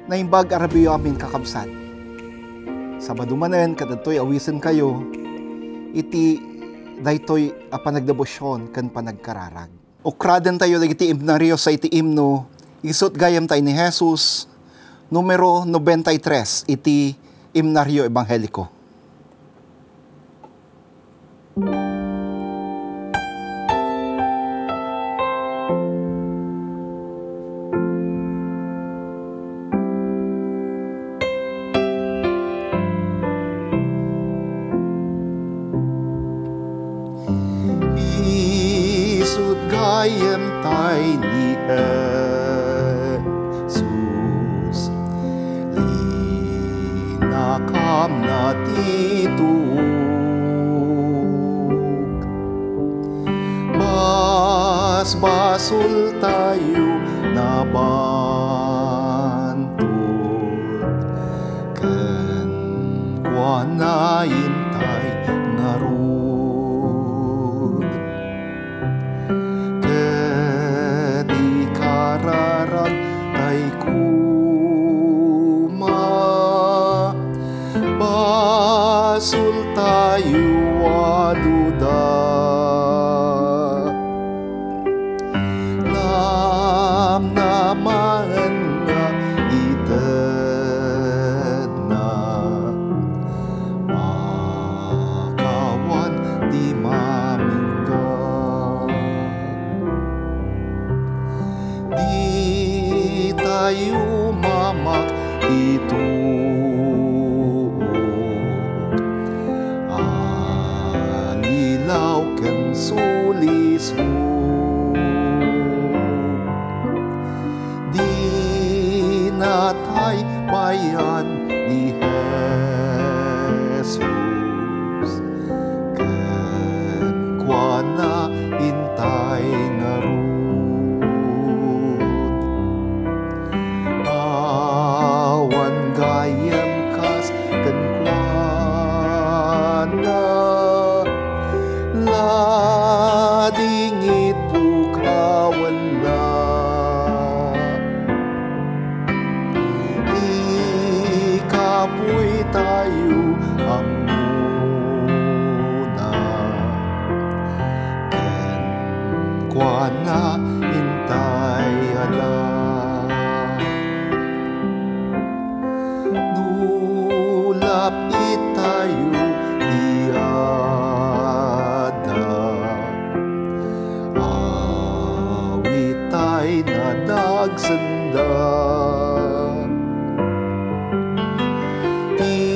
Naimbag arabiyo amin kakabsat. Sabado manen kadatoy awisan kayo, iti daytoy a panagdebosyon ken panagkararag. Ukraden tayo dagiti imnaryo sa iti imno, isut gayam tayo ni Jesus, numero 93, iti imnaryo ebangheliko. Gayem tay ni Jesus, linakam na titug, basbasul tayo na bantod, ken kuanayin tay narud. Basul tayo waduda, namnaman nga ited na, makawan di mamingga, di tayo mamak dito. Sulis mo, di natay bayan ni Jesus, ken kuana intay ngarud, awan gayem kas ken kuana ladingit pukawan na, ikapoy tayo ang muna, ken kuana intay ala, nulap itayo nagsanda, di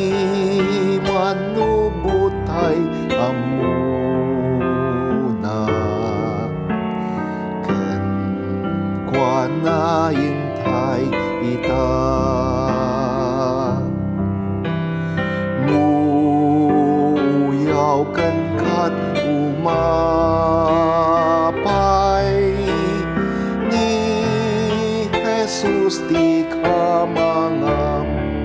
manubutay amuna, ken kuana intay ita, nuyaw ken kat umapay Jesus di kamangam,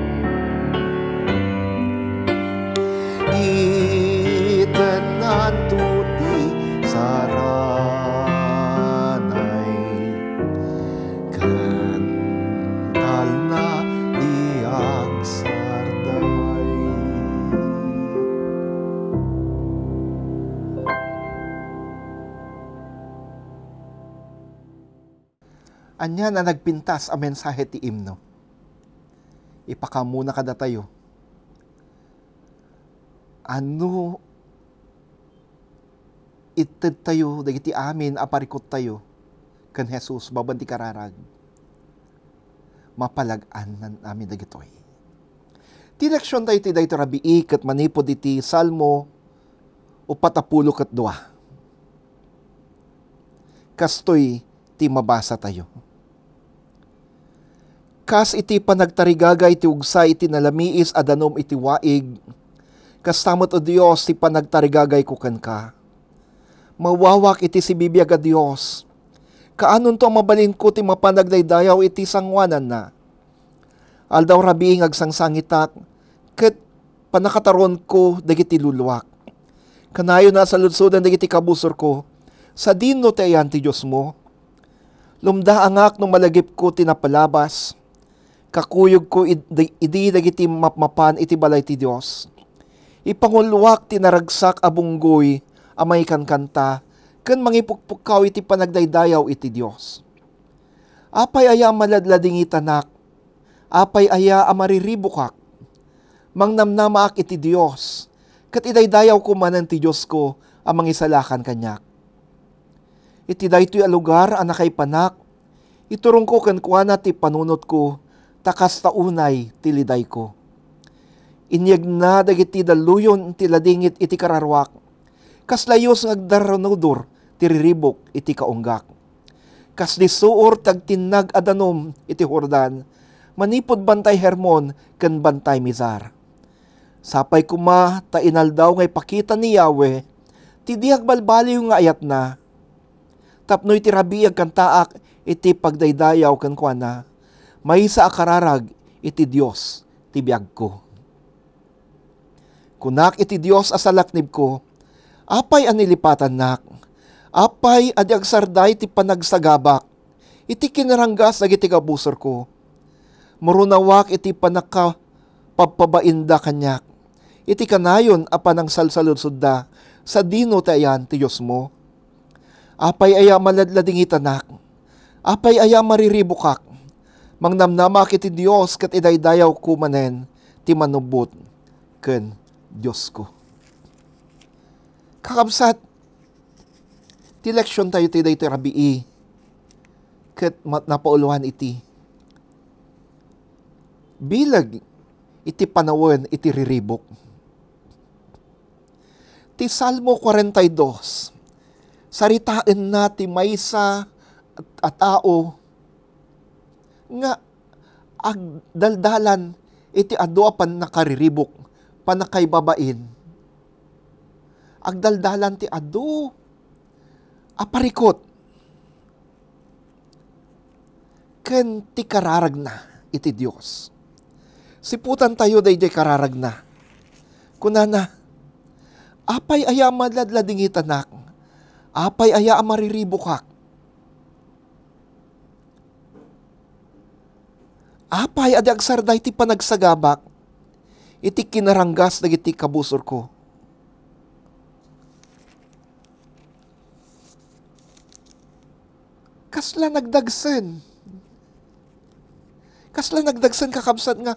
itenan tuti saranay, ken talna diag sarday. Anya na nagpintas a mensahe ti imno. Ipakamuna kada tayo. Ano ited tayo, dagiti amin, aparikot tayo, kan Jesus, babanti kararag. Mapalagan nan amin dagitoy. Tineksyon tayo ti dayto rabii, kat manipod iti Salmo, o 42. Kastoy, ti mabasa tayo. Kas iti panagtarigagay ti ugsay iti nalamiis adanom iti waig, kastamot o Dios ti panagtarigagay ko ken ka. Mawawak iti si bibiyag a Dios, kaanon to mabalin ko ti mapanagdaydayaw iti sangwanan na. Aldaw rabiing agsangsangitak, ket panakataron ko dagiti luluwak. Kanayo na sa lutsudan dagiti kabusor ko, sa dinno ti ayan ti Diyos mo. Lumda angak nung malagip ko tinapalabas, kakuyog ko idi dagiti mapmapan iti balay ti Dios. Ipangulwak ti naragsak a bunggoy amay kankanta ken mangipukpukaw iti panagdaydayaw iti Dios. Apay aya maladlading itanak, apay aya amariribukak, mangnamnamaak iti Dios, ket idaydayaw ko manen ti Dios ko amang isalakan kanyak. Iti daytoy a lugar a nakaipanak, iturong ko ken kuana ti panunot ko, takas taunay ti liday ko. Inyeg na dagiti daluyon ti ladingit iti kararwak, kas layos ngagdaranudor ti riribok iti kaunggak. Kas lisuor tagtinag adanom iti Jordan, manipod bantay Hermon ken bantay Mizar. Sapay kuma ta inaldaw ngay pakita ni Yahweh, ti diag balbaliw nga ayat na. Tapnoy ti rabiag kantaak iti pagdaydayaw ken kuana, maysa a kararag iti Dios ti biag ko. Kunak iti Dios a salaknib ko, apay anilipatan nak, apay adi agsarday ti panagsagabak, iti kinaranggas dagiti kabusor ko. Murunawak iti panakapagpabainda kanyak, iti kanayon a panang salsaludsod da, sa dino tayan ti Diyos mo. Apay aya maladlading itanak, apay aya mariribukak, mangnamnamak iti Dios ket idaydayaw ko manen ti manubot ken Dios ko. Kakabsat, ti leksyon tayo ti daytoy rabii, ket napauluhan iti. Bilag iti panawon iti riribok. Ti Salmo 42, saritain na ti maysa a tao nga agdaldalan iti adu a panakariribok, panakaibabain. Agdaldalan ti adu aparikot ken ti kararag na iti Dios. Siputan tayo dayjay kararag na. Kunana, apay aya madladlading itanak, apay aya amariribukak, apay adi agsarday ti panagsagabak, iti kinaranggas dagiti kabusor ko. Kasla nagdagsen kakabsat nga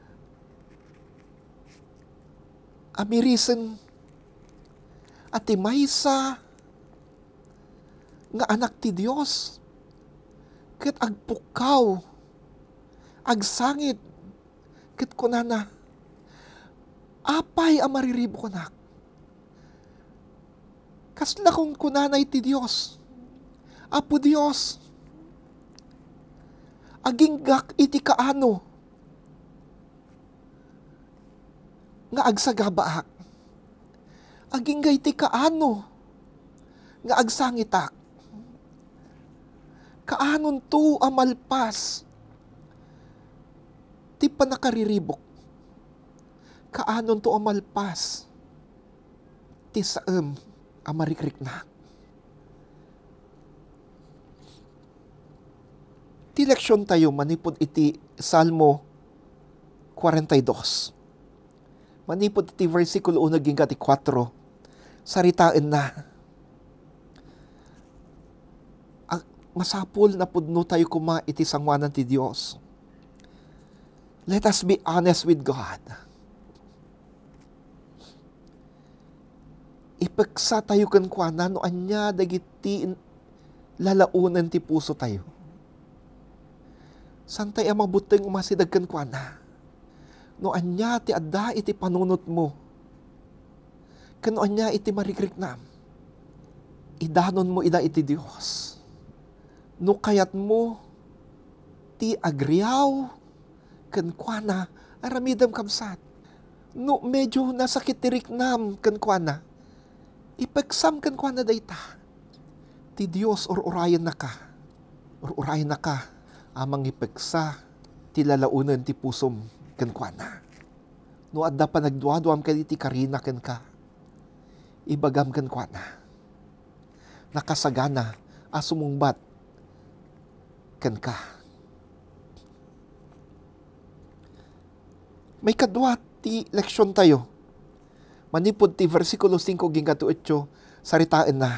amirisen ati maysa nga anak ti Dios ket agpukaw agsangit ket kunana, apay a mariribo kanak. Kasla kung kunanay ti Dios, Apo Dios, aginggak iti kaano nga agsagabaak, aginggay iti kaano nga agsangitak, kaanon to amalpas ti panakariribok, kaanon to amalpas ti saem amarikrik na. Ti leksyon tayo manipod iti Salmo 42. Manipod iti versikulo 1 hanggang 4. Saritain na. Masapul na pudno tayo kuma iti sangwanan ti Dios. Let us be honest with God. Ipeksa tayo kan kuana no anya dagiti lalaunan ti puso tayo. Santay ang mabuting umasidagkan kwa na. No anya ti adda iti panunot mo. Kano anya iti marikrik na. Idanon mo ida iti Dios. No kayat mo ti agriyaw ken kwa na aramidam kabsat. No medyo nasakit ti riknam ken kwa na. Ipeksam ken kwa na dayta. Ti Dios urayan na ka. Urayan na ka. Amang ipeksa ti lalaunan ti pusom ken kuana. No adda pa nagduaduam ka ti karina ken ka. Ibagam ken kuana. Nakasagana asumungbat ken ka. May kadwa ti leksyon tayo. Manipod ti versikulo 5 gingato 8, saritaan na.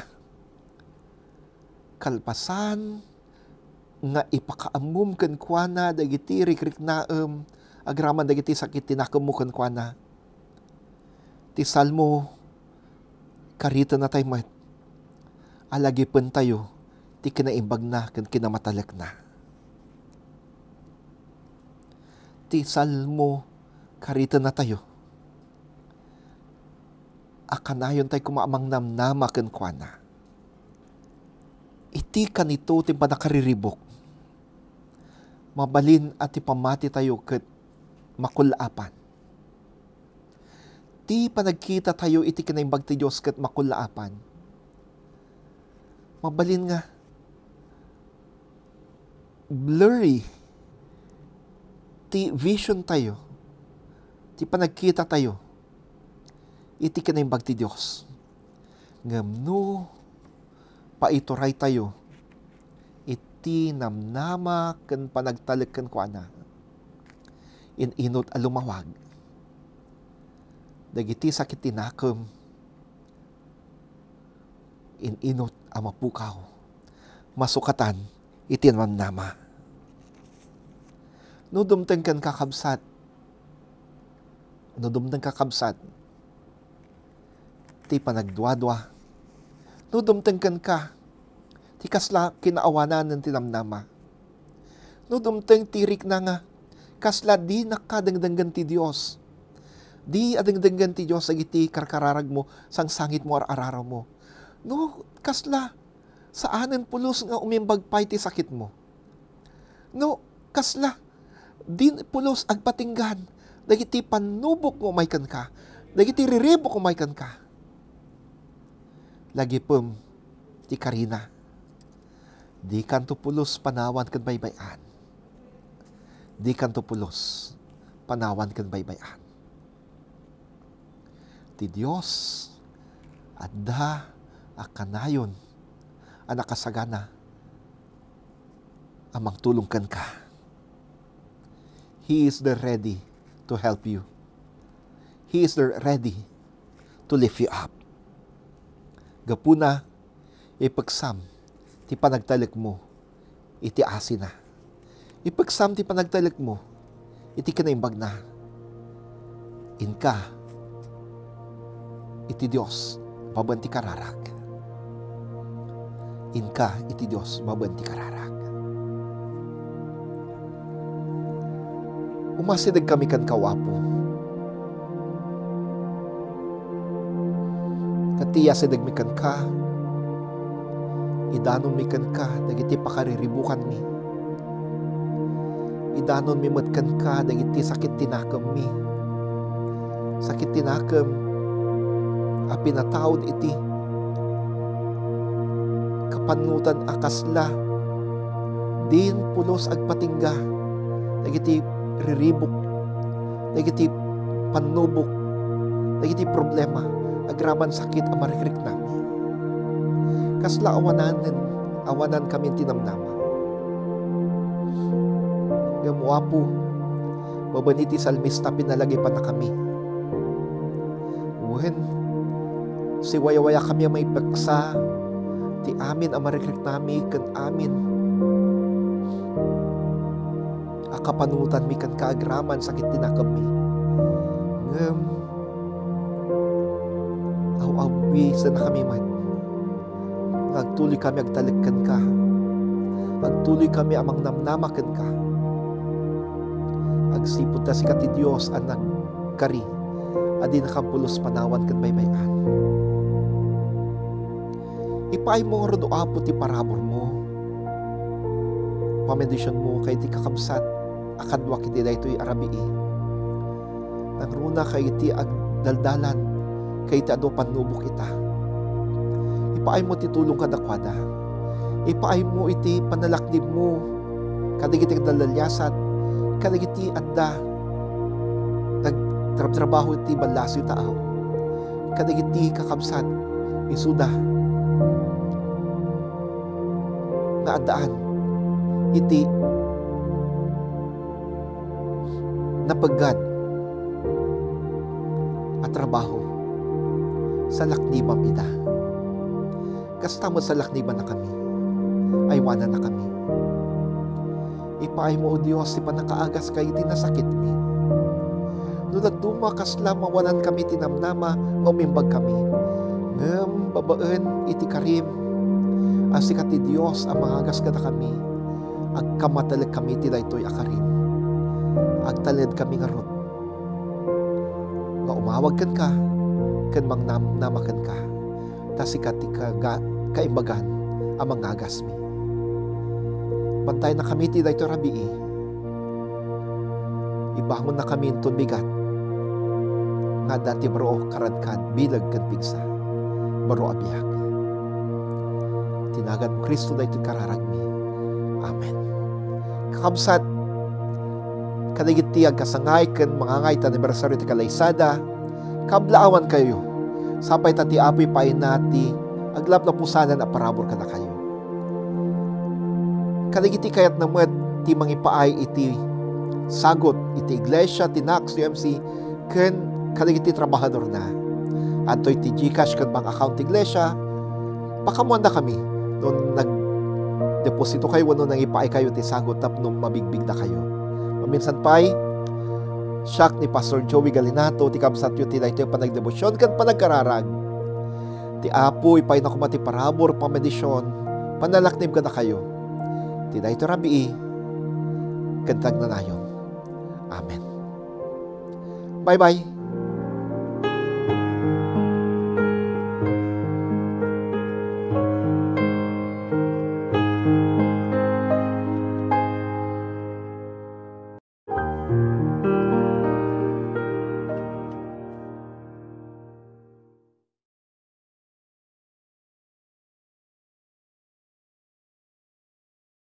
Kalpasan nga ipakaamum ken kuana dagiti rikriknaem agraman dagiti sakit tinakam mo ken kuana. Ti Salmo karita na tayo met. Alagipon tayo ti kinaimbag na ken kinamatalek na. Ti Salmo karita na tayo. Akanayon tayo kumaamang namnama ken kuana. Iti kanito ti panakariribok. Mabalin at ipamati tayo ket makulapan. Ti panagkita tayo iti kinaimbag ti Dios ket makulapan. Mabalin nga blurry ti vision tayo. Ti panagkita tayo iti kinaimbag ti Dios. Ngamno paituray tayo iti namnama ken panagtalek ken kuana. Inot a lumawag. Dagiti sakit tinakam. Inot a mapukaw. Masukatan iti namnama. No dumteng ken kakabsat. No dumteng kakabsat. Ti panagdwadwa. No dumteng ken ka. Ti kasla kinaawanan ng tinamnama. No dumteng tirik na nga. Kasla di nakadangdangan ti Dios. Di adangdangan ti Dios agiti karkararag mo sang sangit mo araraw mo. No kasla saanen pulos nga umimbag pay ti sakit mo. No kasla din pulos agpatinggan dagiti panubok mo maykan ka. Dagiti riribok mo maykan ka. Lagi pum ti Karina. Di kanto pulos panawan ken baybayan. Di kanto pulos panawan ken baybayan. Ti Dios adda akanayon a nakasagana amang tulong ken ka. He is there ready to help you. He is there ready to lift you up. Gapuna, ipagsam, ti panagtalik mo, iti asin na. Ipagsam, ti panagtalik mo, iti kinaimbag na. Inka, iti Diyos, mabanti kararag. Inka, iti Diyos, mabanti kararag. Umasidag kami kan kawapo. Katiya sidag mi kan ka. Idanon mi kan ka. Dagiti pakariribukan mi. Idanon mi matkan ka. Dagiti sakit tinakam mi. Sakit tinakam. A pinatawad iti. Kapanutan akasla. Din pulos agpatingga. Dagiti riribok. Dagiti panubok. Dagiti problema. Agraman sakit ang marikrik na. Kasla awanan kami tinamnama. Gamuapo, babaniti salmista pinalagay pa na kami. When si waya kami may paksa, ti amin ang marikrik nami kan amin. Akapanutan mi kan kaagraman sakit tinakami. Awi sa na kami man. Agtuloy kami agtalikkan ka. Agtuloy kami amang namnamakan ka. Agsipot ta si kati Diyos ang nagkari. Adi nakampulos panawan kan baybayan. Ipaay mo nga rodo apo ti parabor mo. Pamedisyon mo kay ti kakabsat. Akadwa kiti da ito'y arabii. Nagruna kay ti agdaldalan. Kay ti ado panubok kita. Ipaay mo ti tulong kadakwada. Ipaay mo iti panalakdib mo. Kadigiti dalalyasan. Kadigiti adda. Nagtrabaho iti balasyo taaw. Kadigiti kakabsat. Isuda. Naadaan. Iti napagad at trabaho sa laknibam ida. Kasta mo sa lakniban na kami, aywanan na kami. Ipaay mo, O Diyos, ti panakaagas kay tinasakit mi. Nunad duma kasla mawanan kami tinamnama, ngumimbag kami. Ngem babaan iti karim, asika ti Diyos ang mangagas kada kami, agkamatalag kami ti daytoy akarim. Agtaled kami nga rot. Nga umawag kan ka, kan mangnamakan ka, tasika ti kaimbagan ang mangagas mi. Bantay na kami ti daytoy rabii, ibangon na kami itong bigat, nga dati baro karadkad, bilag kan pigsa, baro abiyag. Tinagan mo Kristo daytoy kararagmi. Amen. Kakabsat, kanigit tiyag kasangay kan mangangay ta anibersaryo ti kalaysada, kablaawan kayo, sapay ta ti apoy pain nati, aglap na pusanan a parabor kada kayo. Kanigit ti kayat namet ti mangipaay iti sagot iti iglesia, ti NACS, UMC, ken kanigit ti trabahador na. Adtoy ti GCash ken bank account ti iglesia, pakamuan na kami, nung nag-deposito kayo, nung nangipaay kayo ti sagot, tapno mabigbig na kayo. Maminsan pa'y siyak ni Pastor Joey Galinato, ti kabsat yu ti daytoy panagdebosyon kan panagkararag. Ti apo ipay na kumati parabor pamedisyon, panalaknib ka na kayo. Ti daytoy rabii, kantag na nayon. Amen. Bye-bye.